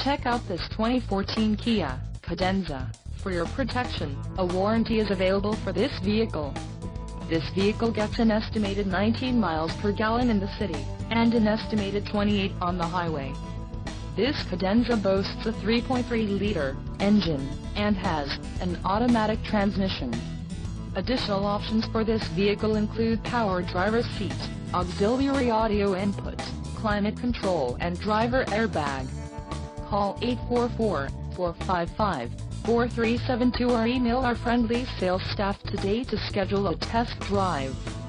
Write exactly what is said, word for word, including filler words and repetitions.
Check out this twenty fourteen Kia Cadenza. For your protection, a warranty is available for this vehicle. This vehicle gets an estimated nineteen miles per gallon in the city, and an estimated twenty-eight on the highway. This Cadenza boasts a three point three liter engine, and has an automatic transmission. Additional options for this vehicle include power driver's seat, auxiliary audio input, climate control and driver airbag. Call eight four four, four five five, four three seven two or email our friendly sales staff today to schedule a test drive.